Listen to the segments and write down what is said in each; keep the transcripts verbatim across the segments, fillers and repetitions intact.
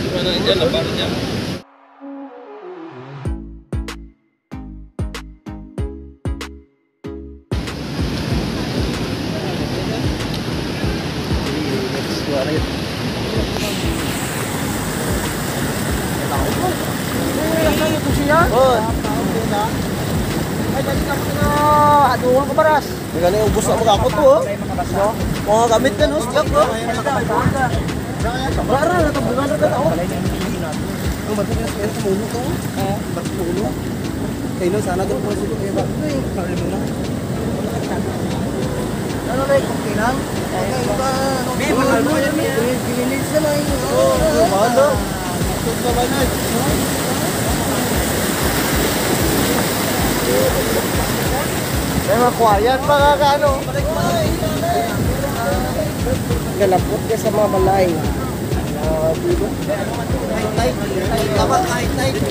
Mana dyan, napaano dyan. Aduhan ko paras. Gani ubos na mga ako to, oh. Mga gamit na, no? Stock, oh. Rara na ito, bulan na tao. Ang matigas kaya sa mulo to, oh. Ba't mulo? Kaya no, sana doon po sila kaya ba? Ay, sorry mo na. Ano na yung kinang? Okay, ba? Di, mahal mo yan, yan. Pinilis na lang. Oo, mahal na. Ito sa manay. May makwayan mga kaano. Galapot ka sa mga balay. Uh, dito. Tama, kahit na ito.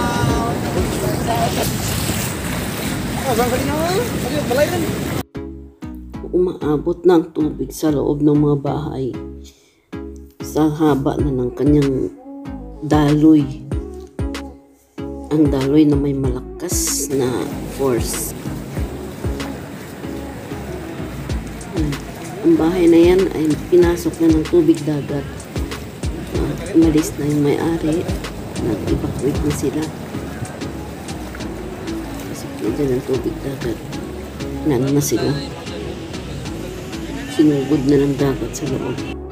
Balay rin. Umaabot na ang tubig sa loob ng mga bahay sa haba na ng kanyang daloy. Ang daloy na may malakas na force. Ang bahay na yan ay pinasok na ng tubig dagat. Uh, umalis na yung may-ari. Nag-evacuate na sila. Pasok na dyan ang tubig dagat. Nano na sila. Sinugod na ng dagat sa loob.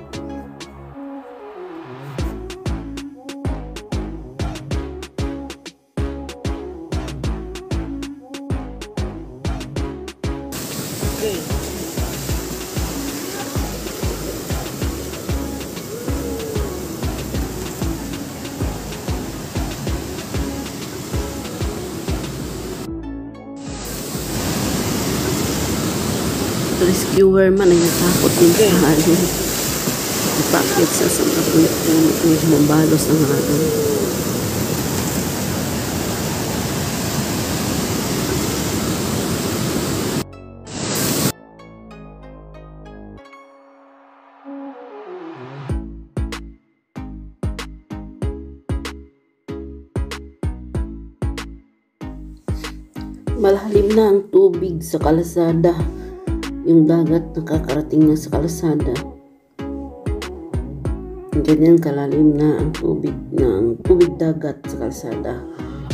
Rescuer man ay natakot din sa halon. Ipakit sa sa kapulit-pulit ng mabalos ang halon. Malalim na ang tubig sa kalsada. Yung dagat nakakarating na sa kalsada. Ganyan kalalim na ang tubig ng tubig dagat sa kalsada.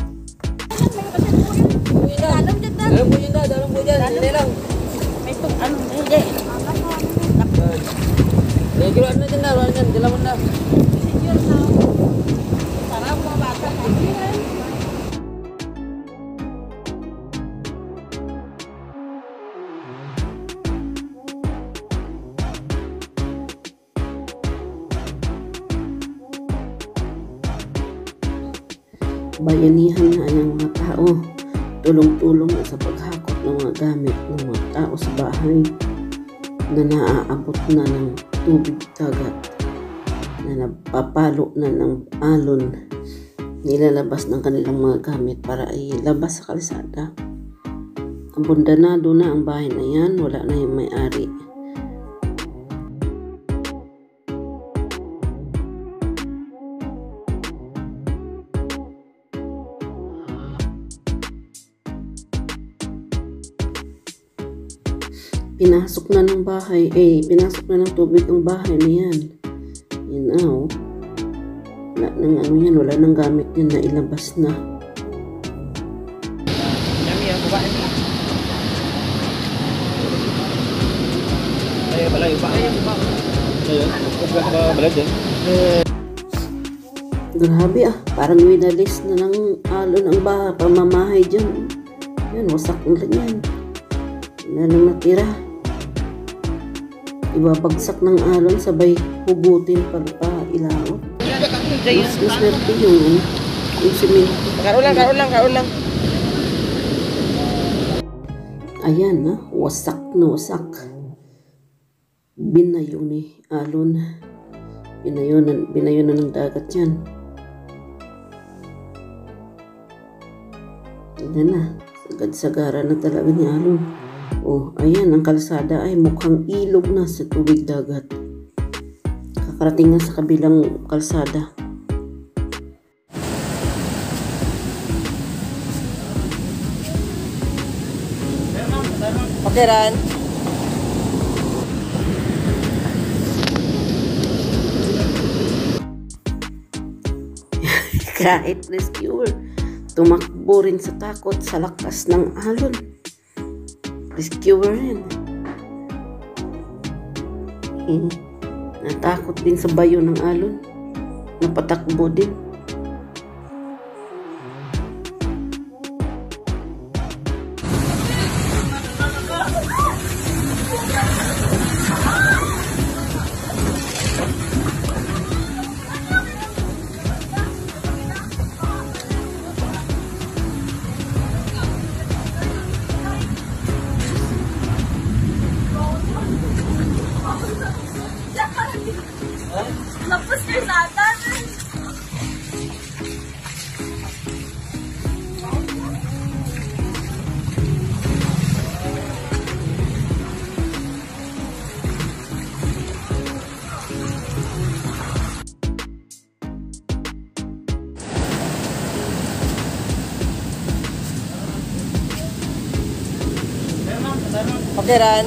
Dalam po yun na, dalam po dyan. Hindi lang. May itong ano, hindi. Kaya kiluan na dyan na, ruan dyan, dilaman na. Sarap mga bata. Bayanihan na ang mga tao. Tulong-tulong na sa paghakot ng mga gamit ng mga tao sa bahay na naaabot na ng tubig dagat, na napapalo na ng alon. Nilalabas ng kanilang mga gamit para ilabas sa kalsada. Abandonado na ang bahay na yan, wala na yung may-ari. Pinasok na ng bahay, eh, pinasok na ng tubig ang bahay na yan. Yan na, oh. Wala nang ano yan, wala nang gamit yan na ilabas na. Yami ang kubain mo. Ay, balay pa. Ay, ayun. Huwag ka ba balay dyan? Grabe ah, parang winalis na ng alon ang bahay, pamamahay dyan. Yan, wasak na lang yan. Wala nang natira. Ibabagsak ng alon, sabay hugutin pa pa ilaot. Mas maswerte yung yung simento. Karoon lang, karoon lang, karoon lang. Ayan na, wasak na wasak. Binayo ni alon. Binayo na, binayo na ng dagat yan. Ayan na, sagad-sagara na talaga ni alon. Oh, ayan, ang kalsada ay mukhang ilog na sa tubig dagat. Kakarating na sa kabilang kalsada. Okay, Ran. Kahit rescuer, tumakbo rin sa takot sa lakas ng alon. Rescuer rin. Eh, natakot din sa bayo ng alon. Napatakbo din. Tapos na natin. Okay, Ran.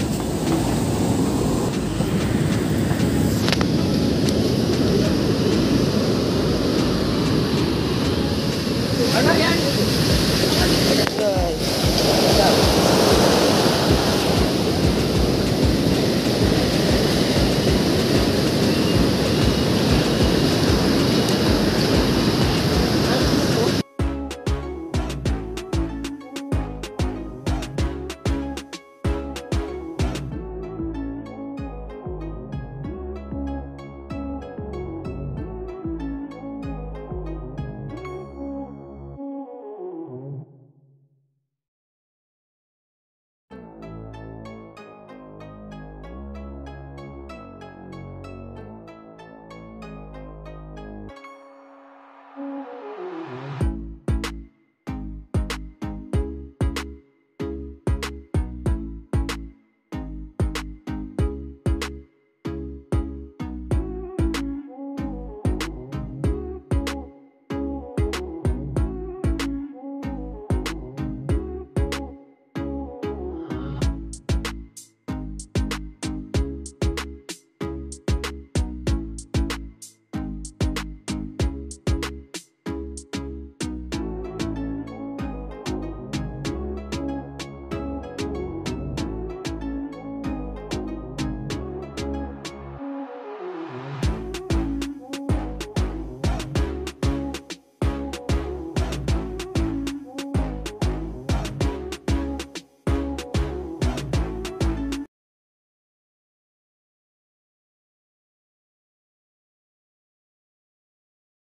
Ano yan?